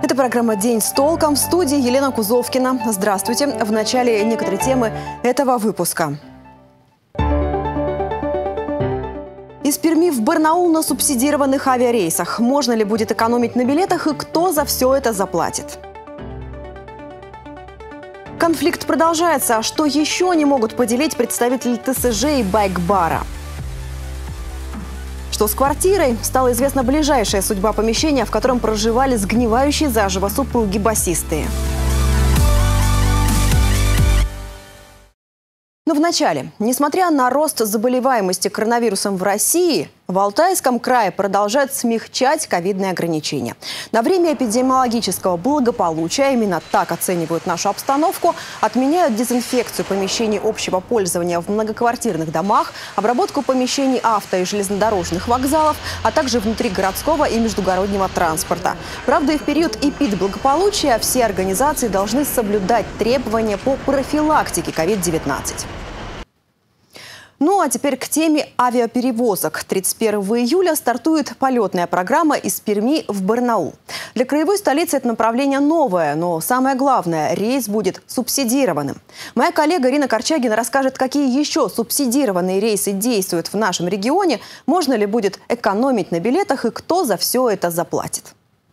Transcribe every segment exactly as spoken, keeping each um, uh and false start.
Это программа «День с толком», в студии Елена Кузовкина. Здравствуйте. В начале некоторые темы этого выпуска. Из Перми в Барнаул на субсидированных авиарейсах. Можно ли будет экономить на билетах и кто за все это заплатит? Конфликт продолжается. А что еще не могут поделить представители ТСЖ и байк-бара? Что с квартирой? Стала известна ближайшая судьба помещения, в котором проживали сгнивающие заживо супруги-басисты. Но вначале, несмотря на рост заболеваемости коронавирусом в России, в Алтайском крае продолжают смягчать ковидные ограничения. На время эпидемиологического благополучия, именно так оценивают нашу обстановку, отменяют дезинфекцию помещений общего пользования в многоквартирных домах, обработку помещений авто- и железнодорожных вокзалов, а также внутригородского и междугороднего транспорта. Правда, и в период эпидблагополучия все организации должны соблюдать требования по профилактике ковид девятнадцать. Ну а теперь к теме авиаперевозок. тридцать первого июля стартует полетная программа из Перми в Барнаул. Для краевой столицы это направление новое, но самое главное – рейс будет субсидированным. Моя коллега Ирина Корчагина расскажет, какие еще субсидированные рейсы действуют в нашем регионе, можно ли будет экономить на билетах и кто за все это заплатит.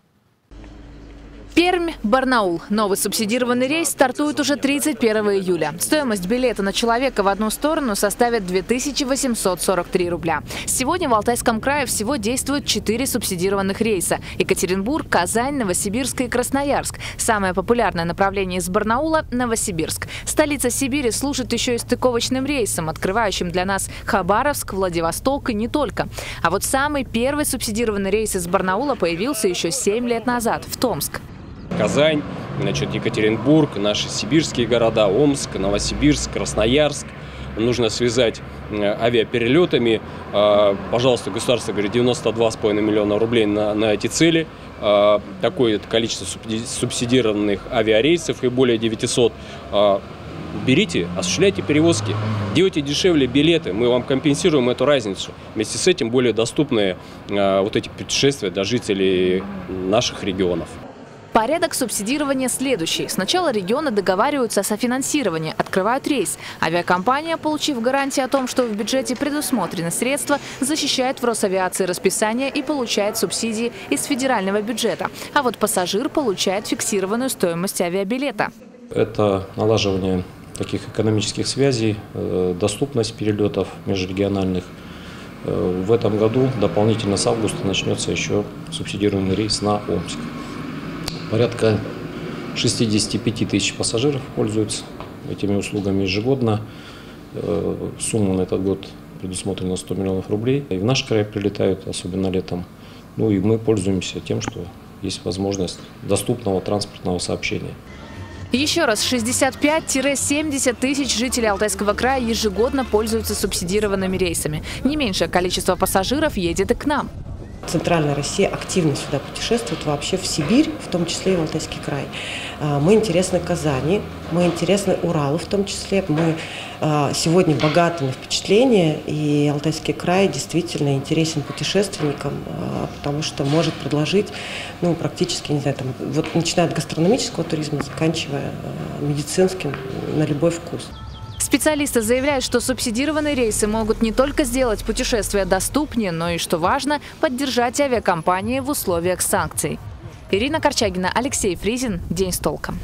Пермь, Барнаул. Новый субсидированный рейс стартует уже тридцать первого июля. Стоимость билета на человека в одну сторону составит две тысячи восемьсот сорок три рубля. Сегодня в Алтайском крае всего действуют четыре субсидированных рейса: Екатеринбург, Казань, Новосибирск и Красноярск. Самое популярное направление из Барнаула – Новосибирск. Столица Сибири служит еще и стыковочным рейсом, открывающим для нас Хабаровск, Владивосток и не только. А вот самый первый субсидированный рейс из Барнаула появился еще семь лет назад в Томск. Казань, значит, Екатеринбург, наши сибирские города, Омск, Новосибирск, Красноярск. Нужно связать авиаперелетами. Пожалуйста, государство говорит, девяносто два с половиной миллиона рублей на, на эти цели. Такое количество субсидированных авиарейсов и более девятисот. Берите, осуществляйте перевозки, делайте дешевле билеты, мы вам компенсируем эту разницу. Вместе с этим более доступные вот эти путешествия для жителей наших регионов. Порядок субсидирования следующий. Сначала регионы договариваются о софинансировании, открывают рейс. Авиакомпания, получив гарантии о том, что в бюджете предусмотрены средства, защищает в Росавиации расписание и получает субсидии из федерального бюджета. А вот пассажир получает фиксированную стоимость авиабилета. Это налаживание таких экономических связей, доступность перелетов межрегиональных. В этом году дополнительно с августа начнется еще субсидированный рейс на Омск. Порядка шестидесяти пяти тысяч пассажиров пользуются этими услугами ежегодно. Сумма на этот год предусмотрена сто миллионов рублей. И в наш край прилетают, особенно летом. Ну и мы пользуемся тем, что есть возможность доступного транспортного сообщения. Еще раз, шестьдесят пять — семьдесят тысяч жителей Алтайского края ежегодно пользуются субсидированными рейсами. Не меньшее количество пассажиров едет и к нам. Центральная Россия активно сюда путешествует, вообще в Сибирь, в том числе и в Алтайский край. Мы интересны Казани, мы интересны Уралу в том числе. Мы сегодня богаты на впечатления, и Алтайский край действительно интересен путешественникам, потому что может предложить, ну, практически, не знаю, там, вот начиная от гастрономического туризма, заканчивая медицинским, на любой вкус. Специалисты заявляют, что субсидированные рейсы могут не только сделать путешествия доступнее, но и, что важно, поддержать авиакомпании в условиях санкций. Ирина Корчагина, Алексей Фризин. День с толком.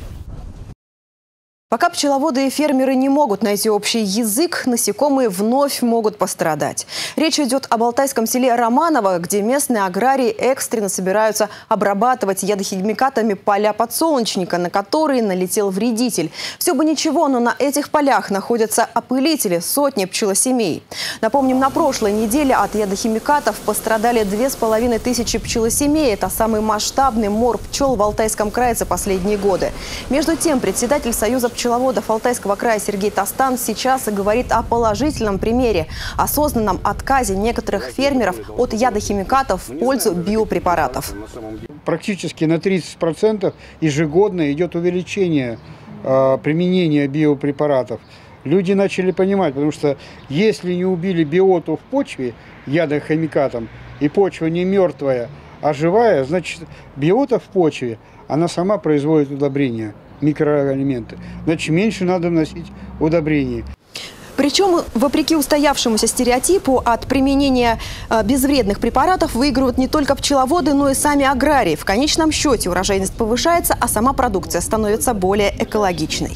Пока пчеловоды и фермеры не могут найти общий язык, насекомые вновь могут пострадать. Речь идет об алтайском селе Романово, где местные аграрии экстренно собираются обрабатывать ядохимикатами поля подсолнечника, на которые налетел вредитель. Все бы ничего, но на этих полях находятся опылители, сотни пчелосемей. Напомним, на прошлой неделе от ядохимикатов пострадали две с половиной тысячи пчелосемей. Это самый масштабный мор пчел в Алтайском крае за последние годы. Между тем, председатель Союза пчеловодов Алтайского края Сергей Тостан сейчас и говорит о положительном примере – осознанном отказе некоторых фермеров от ядохимикатов в пользу биопрепаратов. Практически на тридцать процентов ежегодно идет увеличение э, применения биопрепаратов. Люди начали понимать, потому что если не убили биоту в почве ядохимикатом, и почва не мертвая, а живая, значит биота в почве, она сама производит удобрения, микроэлементы. Значит, меньше надо вносить удобрений. Причем, вопреки устоявшемуся стереотипу, от применения э, безвредных препаратов выигрывают не только пчеловоды, но и сами аграрии. В конечном счете урожайность повышается, а сама продукция становится более экологичной.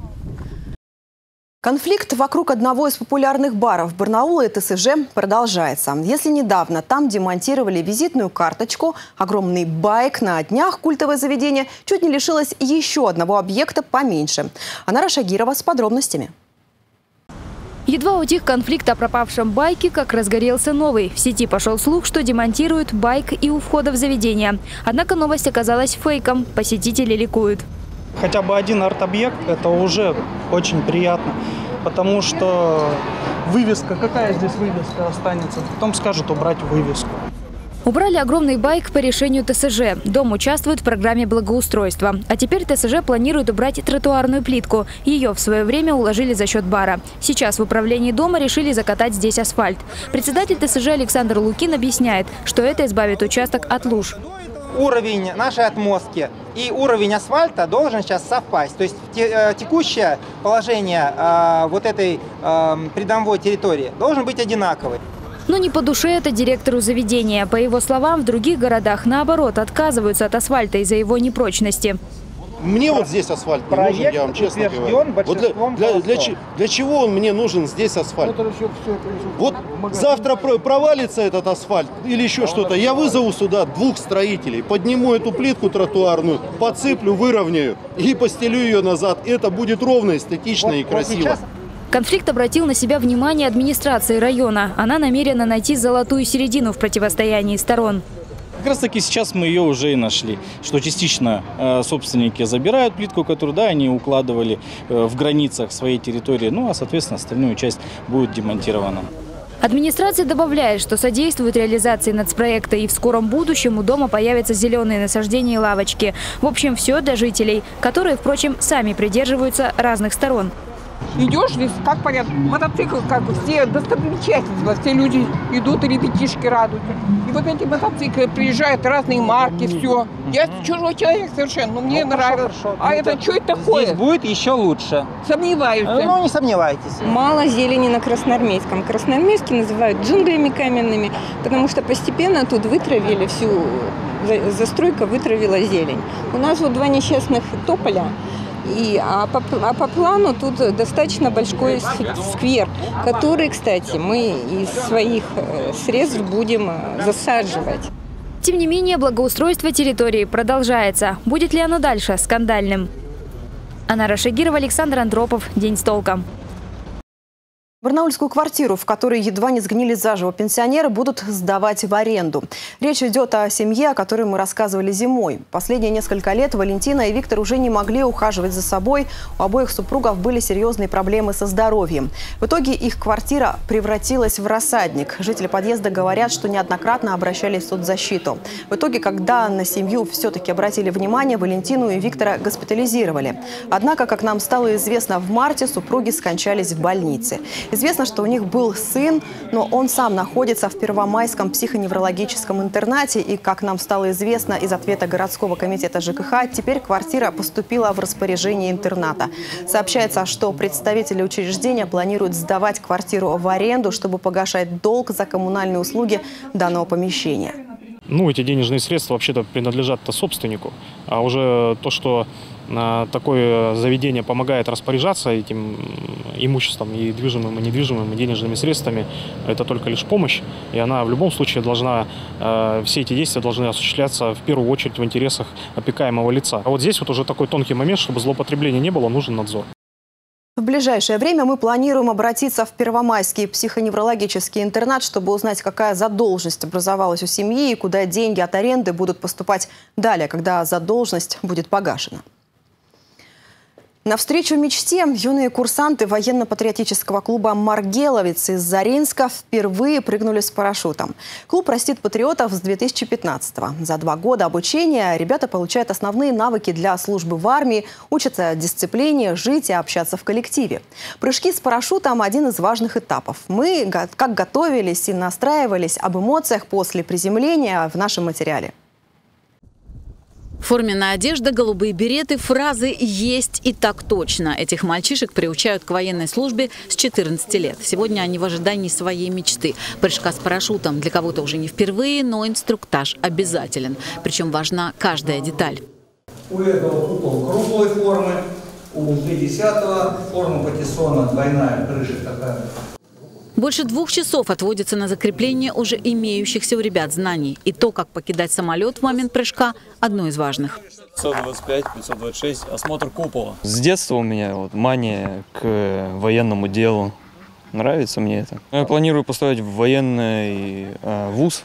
Конфликт вокруг одного из популярных баров Барнаула и ТСЖ продолжается. Если недавно там демонтировали визитную карточку, огромный байк, на днях культовое заведение чуть не лишилось еще одного объекта поменьше. Анара Шагирова с подробностями. Едва утих конфликт о пропавшем байке, как разгорелся новый. В сети пошел слух, что демонтируют байк и у входа в заведение. Однако новость оказалась фейком. Посетители ликуют. Хотя бы один арт-объект – это уже очень приятно, потому что вывеска, какая здесь вывеска останется? Потом скажут убрать вывеску. Убрали огромный байк по решению ТСЖ. Дом участвует в программе благоустройства. А теперь ТСЖ планирует убрать тротуарную плитку. Ее в свое время уложили за счет бара. Сейчас в управлении дома решили закатать здесь асфальт. Председатель ТСЖ Александр Лукин объясняет, что это избавит участок от луж. Уровень нашей отмостки и уровень асфальта должен сейчас совпасть. То есть текущее положение э, вот этой э, придомовой территории должен быть одинаковый. Но не по душе это директору заведения. По его словам, в других городах, наоборот, отказываются от асфальта из-за его непрочности. Мне вот здесь асфальт не нужен, я вам честно говорю. Вот для, для, для, для чего он мне нужен здесь асфальт? Вот завтра провалится этот асфальт или еще что-то, я вызову сюда двух строителей, подниму эту плитку тротуарную, подсыплю, выровняю и постелю ее назад. Это будет ровно, эстетично и красиво. Конфликт обратил на себя внимание администрации района. Она намерена найти золотую середину в противостоянии сторон. Как раз таки сейчас мы ее уже и нашли, что частично э, собственники забирают плитку, которую да, они укладывали э, в границах своей территории, ну а соответственно остальную часть будет демонтирована. Администрация добавляет, что содействует реализации нацпроекта, и в скором будущем у дома появятся зеленые насаждения и лавочки. В общем, все для жителей, которые, впрочем, сами придерживаются разных сторон. Идешь здесь, как понятно, мотоцикл, как все достопримечательства, все люди идут и ребятишки радуются. И вот эти мотоциклы приезжают, разные марки, все. Я чужой человек совершенно, но мне ну, нравится. Хорошо, а это, это что это такое? Здесь будет еще лучше. Сомневаюсь. Ну, не сомневайтесь. Мало зелени на Красноармейском. Красноармейский называют джунглями каменными, потому что постепенно тут вытравили всю, застройка вытравила зелень. У нас вот два несчастных тополя. И, а, по, а по плану тут достаточно большой сквер, который, кстати, мы из своих средств будем засаживать. Тем не менее, благоустройство территории продолжается. Будет ли оно дальше скандальным? Анара Шагирова, Александр Андропов. День с толком. Барнаульскую квартиру, в которой едва не сгнили заживо пенсионеры, будут сдавать в аренду. Речь идет о семье, о которой мы рассказывали зимой. Последние несколько лет Валентина и Виктор уже не могли ухаживать за собой. У обоих супругов были серьезные проблемы со здоровьем. В итоге их квартира превратилась в рассадник. Жители подъезда говорят, что неоднократно обращались в соцзащиту. В итоге, когда на семью все-таки обратили внимание, Валентину и Виктора госпитализировали. Однако, как нам стало известно, в марте супруги скончались в больнице. Известно, что у них был сын, но он сам находится в Первомайском психоневрологическом интернате. И, как нам стало известно из ответа городского комитета ЖКХ, теперь квартира поступила в распоряжение интерната. Сообщается, что представители учреждения планируют сдавать квартиру в аренду, чтобы погашать долг за коммунальные услуги данного помещения. Ну, эти денежные средства вообще-то принадлежат собственнику. А уже то, что такое заведение помогает распоряжаться этим имуществом, и движимым, и недвижимым, и денежными средствами, это только лишь помощь. И она в любом случае должна, все эти действия должны осуществляться в первую очередь в интересах опекаемого лица. А вот здесь вот уже такой тонкий момент, чтобы злоупотребления не было, нужен надзор. В ближайшее время мы планируем обратиться в Первомайский психоневрологический интернат, чтобы узнать, какая задолженность образовалась у семьи и куда деньги от аренды будут поступать далее, когда задолженность будет погашена. Навстречу мечте юные курсанты военно-патриотического клуба «Маргеловец» из Заринска впервые прыгнули с парашютом. Клуб растит патриотов с две тысячи пятнадцатого. За два года обучения ребята получают основные навыки для службы в армии, учатся дисциплине, жить и общаться в коллективе. Прыжки с парашютом – один из важных этапов. Мы как готовились и настраивались об эмоциях после приземления в нашем материале. Форменная одежда, голубые береты, фразы «есть» и «так точно». Этих мальчишек приучают к военной службе с четырнадцати лет. Сегодня они в ожидании своей мечты – прыжка с парашютом. Для кого-то уже не впервые, но инструктаж обязателен. Причем важна каждая деталь. У этого купол круглой формы, у пятидесятого форма патиссона двойная крыша такая. Больше двух часов отводится на закрепление уже имеющихся у ребят знаний. И то, как покидать самолет в момент прыжка – одно из важных. пятьсот двадцать пять, пятьсот двадцать шесть, осмотр купола. С детства у меня вот мания к военному делу. Нравится мне это. Я планирую поступать в военный э, вуз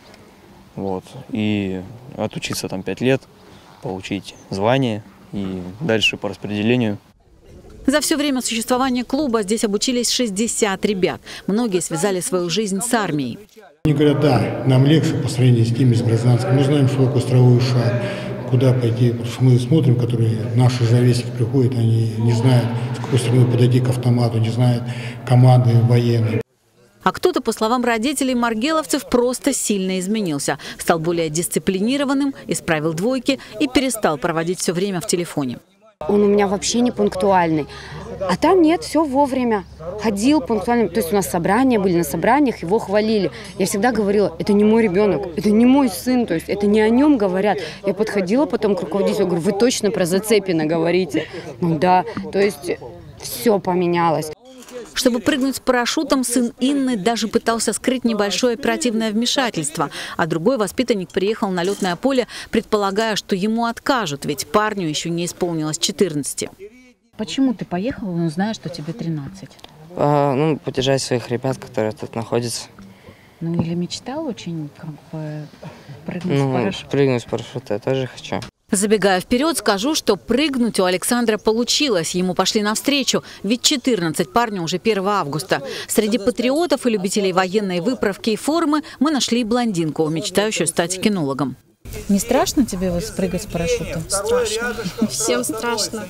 вот, и отучиться там пять лет, получить звание и дальше по распределению. За все время существования клуба здесь обучились шестьдесят ребят. Многие связали свою жизнь с армией. Они говорят, да, нам легче по сравнению с теми, с гражданским. Мы знаем, что такое строевой шаг, куда пойти. Потому что мы смотрим, которые наши ровесники приходят, они не знают, с какой стороны подойти к автомату, не знают команды военной. А кто-то, по словам родителей маргеловцев, просто сильно изменился. Стал более дисциплинированным, исправил двойки и перестал проводить все время в телефоне. Он у меня вообще не пунктуальный. А там нет, все вовремя. Ходил пунктуально. То есть у нас собрания были, на собраниях его хвалили. Я всегда говорила, это не мой ребенок, это не мой сын, то есть это не о нем говорят. Я подходила потом к руководителю, говорю, вы точно про Зацепина говорите? Ну да, то есть все поменялось. Чтобы прыгнуть с парашютом, сын Инны даже пытался скрыть небольшое оперативное вмешательство. А другой воспитанник приехал на летное поле, предполагая, что ему откажут, ведь парню еще не исполнилось четырнадцати. Почему ты поехал, но знаешь, что тебе тринадцать? А, ну, поддержать своих ребят, которые тут находятся. Ну, или мечтал очень, как бы, прыгнуть ну, с парашюта? Прыгнуть с парашюта я тоже хочу. Забегая вперед, скажу, что прыгнуть у Александра получилось. Ему пошли навстречу, ведь четырнадцать парню уже первого августа. Среди патриотов и любителей военной выправки и формы мы нашли блондинку, мечтающую стать кинологом. Не страшно тебе вот спрыгать с парашютом? Страшно. Всем страшно.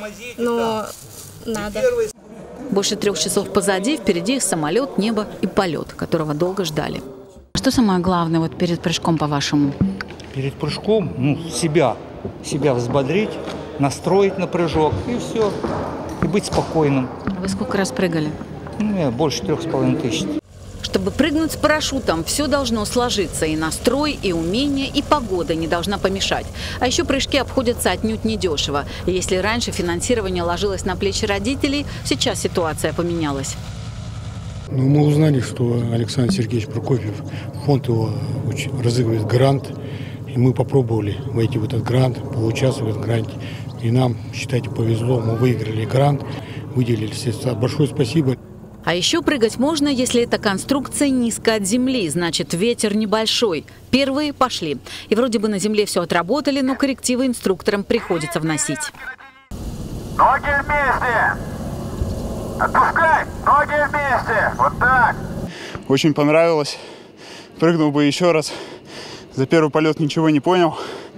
Но надо. Больше трех часов позади, впереди самолет, небо и полет, которого долго ждали. Что самое главное вот перед прыжком, по-вашему? Перед прыжком, ну, себя. Себя взбодрить, настроить на прыжок и все. И быть спокойным. Вы сколько раз прыгали? Ну, я больше трех с половиной тысяч. Чтобы прыгнуть с парашютом, все должно сложиться. И настрой, и умение, и погода не должна помешать. А еще прыжки обходятся отнюдь недешево. И если раньше финансирование ложилось на плечи родителей, сейчас ситуация поменялась. Ну, мы узнали, что Александр Сергеевич Прокофьев, фонд его разыгрывает грант. И мы попробовали войти в этот грант, поучаствовать в этом гранте. И нам, считайте, повезло, мы выиграли грант, выделили средства. Большое спасибо. А еще прыгать можно, если эта конструкция низко от земли, значит ветер небольшой. Первые пошли. И вроде бы на земле все отработали, но коррективы инструкторам приходится вносить. Ноги вместе! Отпускай! Ноги вместе! Вот так! Очень понравилось. Прыгнул бы еще раз. За первый полет ничего не понял.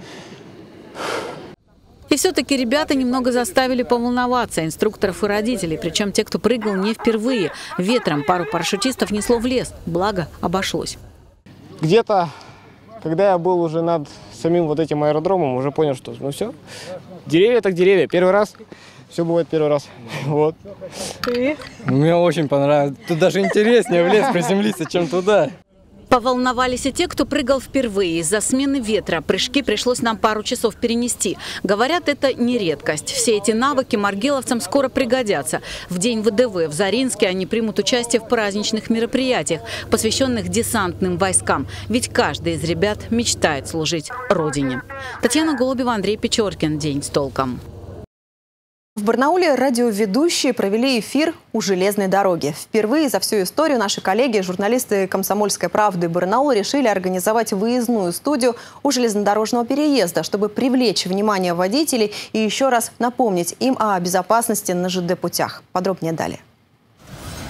И все-таки ребята немного заставили поволноваться инструкторов и родителей. Причем те, кто прыгал не впервые. Ветром пару парашютистов несло в лес. Благо, обошлось. Где-то, когда я был уже над самим вот этим аэродромом, уже понял, что ну все, деревья так деревья. Первый раз, все бывает первый раз. Вот. Мне очень понравилось. Тут даже интереснее в лес приземлиться, чем туда. Поволновались и те, кто прыгал впервые. Из-за смены ветра прыжки пришлось нам пару часов перенести. Говорят, это не редкость. Все эти навыки маргеловцам скоро пригодятся. В день ВДВ в Заринске они примут участие в праздничных мероприятиях, посвященных десантным войскам. Ведь каждый из ребят мечтает служить Родине. Татьяна Голубева, Андрей Печоркин. День с толком. В Барнауле радиоведущие провели эфир у железной дороги. Впервые за всю историю наши коллеги, журналисты «Комсомольской правды» Барнаула, решили организовать выездную студию у железнодорожного переезда, чтобы привлечь внимание водителей и еще раз напомнить им о безопасности на ЖД-путях. Подробнее далее.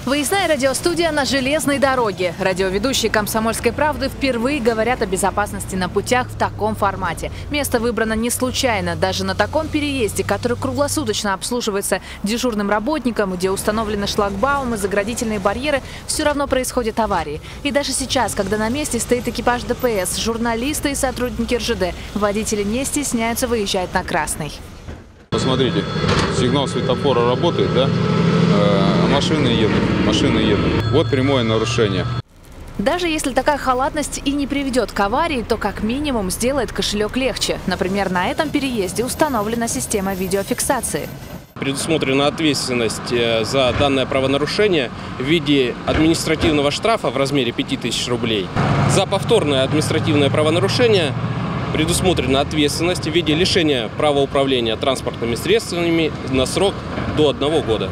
Выездная радиостудия на железной дороге. Радиоведущие «Комсомольской правды» впервые говорят о безопасности на путях в таком формате. Место выбрано не случайно. Даже на таком переезде, который круглосуточно обслуживается дежурным работником, где установлены шлагбаумы, заградительные барьеры, все равно происходят аварии. И даже сейчас, когда на месте стоит экипаж ДПС, журналисты и сотрудники эр жэ дэ, водители не стесняются выезжать на красный. Посмотрите, сигнал светофора работает, да? Э, машины едут, машины едут. Вот прямое нарушение. Даже если такая халатность и не приведет к аварии, то как минимум сделает кошелек легче. Например, на этом переезде установлена система видеофиксации. Предусмотрена ответственность за данное правонарушение в виде административного штрафа в размере пяти тысяч рублей. За повторное административное правонарушение предусмотрена ответственность в виде лишения права управления транспортными средствами на срок до одного года.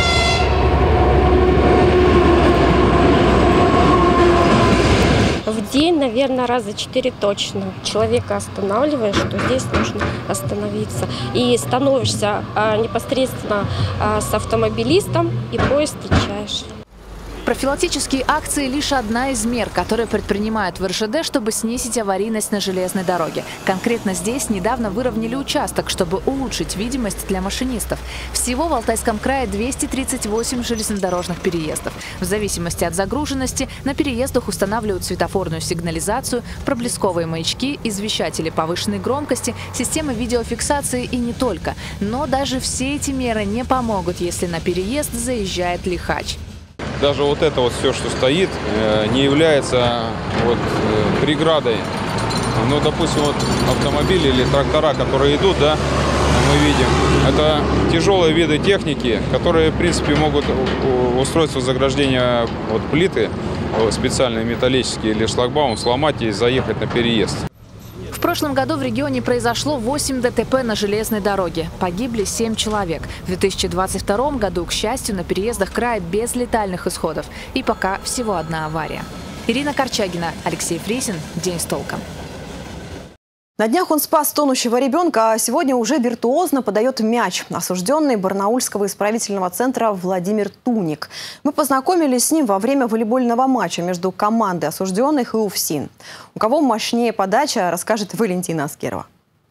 В день, наверное, раза четыре точно. Человека останавливаешь, что здесь нужно остановиться. И становишься а, непосредственно а, с автомобилистом и поезд встречаешь. Профилактические акции – лишь одна из мер, которые предпринимают в эр жэ дэ, чтобы снизить аварийность на железной дороге. Конкретно здесь недавно выровняли участок, чтобы улучшить видимость для машинистов. Всего в Алтайском крае двести тридцать восемь железнодорожных переездов. В зависимости от загруженности на переездах устанавливают светофорную сигнализацию, проблесковые маячки, извещатели повышенной громкости, системы видеофиксации и не только. Но даже все эти меры не помогут, если на переезд заезжает лихач. Даже вот это вот все, что стоит, не является вот преградой. Ну, допустим, вот автомобили или трактора, которые идут, да, мы видим, это тяжелые виды техники, которые, в принципе, могут устройство заграждения вот, плиты, специальные металлические или шлагбаум, сломать и заехать на переезд. В прошлом году в регионе произошло восемь дэ тэ пэ на железной дороге. Погибли семь человек. В две тысячи двадцать втором году, к счастью, на переездах края без летальных исходов. И пока всего одна авария. Ирина Корчагина, Алексей Фрисин. День с толком. На днях он спас тонущего ребенка, а сегодня уже виртуозно подает мяч. Осужденный Барнаульского исправительного центра Владимир Туник. Мы познакомились с ним во время волейбольного матча между командой осужденных и УФСИН. У кого мощнее подача, расскажет Валентина Аскерова.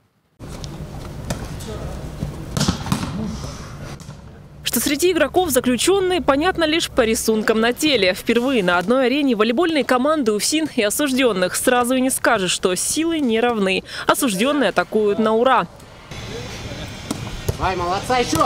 Что среди игроков заключенные, понятно лишь по рисункам на теле. Впервые на одной арене волейбольные команды УФСИН и осужденных. Сразу и не скажешь, что силы не равны. Осужденные атакуют на ура. Ай, молодца, еще!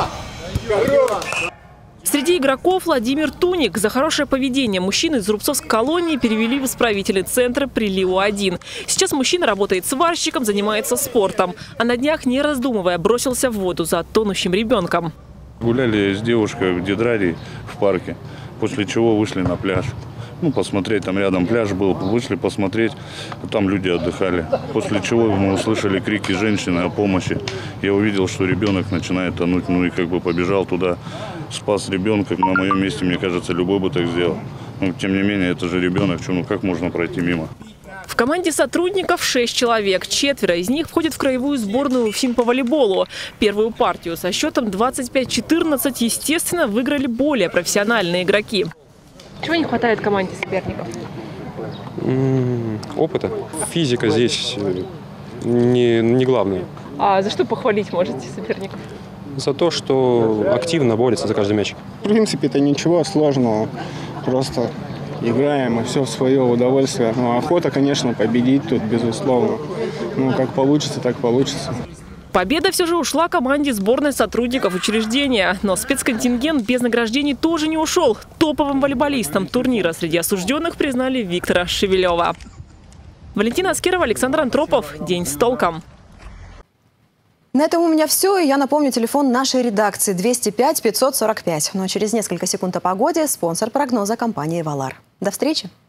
Среди игроков Владимир Туник. За хорошее поведение мужчину из Рубцовской колонии перевели в исправительный центр при ЛИУ один. Сейчас мужчина работает сварщиком, занимается спортом. А на днях, не раздумывая, бросился в воду за тонущим ребенком. Гуляли с девушкой в Дедраре в парке, после чего вышли на пляж. Ну, посмотреть, там рядом пляж был, вышли посмотреть, там люди отдыхали. После чего мы услышали крики женщины о помощи. Я увидел, что ребенок начинает тонуть, ну и как бы побежал туда, спас ребенка. На моем месте, мне кажется, любой бы так сделал. Но тем не менее, это же ребенок, ну как можно пройти мимо? В команде сотрудников шесть человек. Четверо из них входят в краевую сборную УФСИН по волейболу. Первую партию со счетом двадцать пять четырнадцать, естественно, выиграли более профессиональные игроки. Чего не хватает команде соперников? Опыта. Физика здесь не, не главное. А за что похвалить можете соперников? За то, что активно борется за каждый мяч. В принципе, это ничего сложного. Просто играем и все в свое удовольствие. Ну, охота, конечно, победить тут, безусловно. Ну, как получится, так получится. Победа все же ушла команде сборной сотрудников учреждения. Но спецконтингент без награждений тоже не ушел. Топовым волейболистом турнира среди осужденных признали Виктора Шевелева. Валентина Аскерова, Александр Антропов. День с толком. На этом у меня все. И я напомню, телефон нашей редакции двести пять пятьсот сорок пять. Но через несколько секунд о погоде. Спонсор прогноза — компания «Валар». До встречи!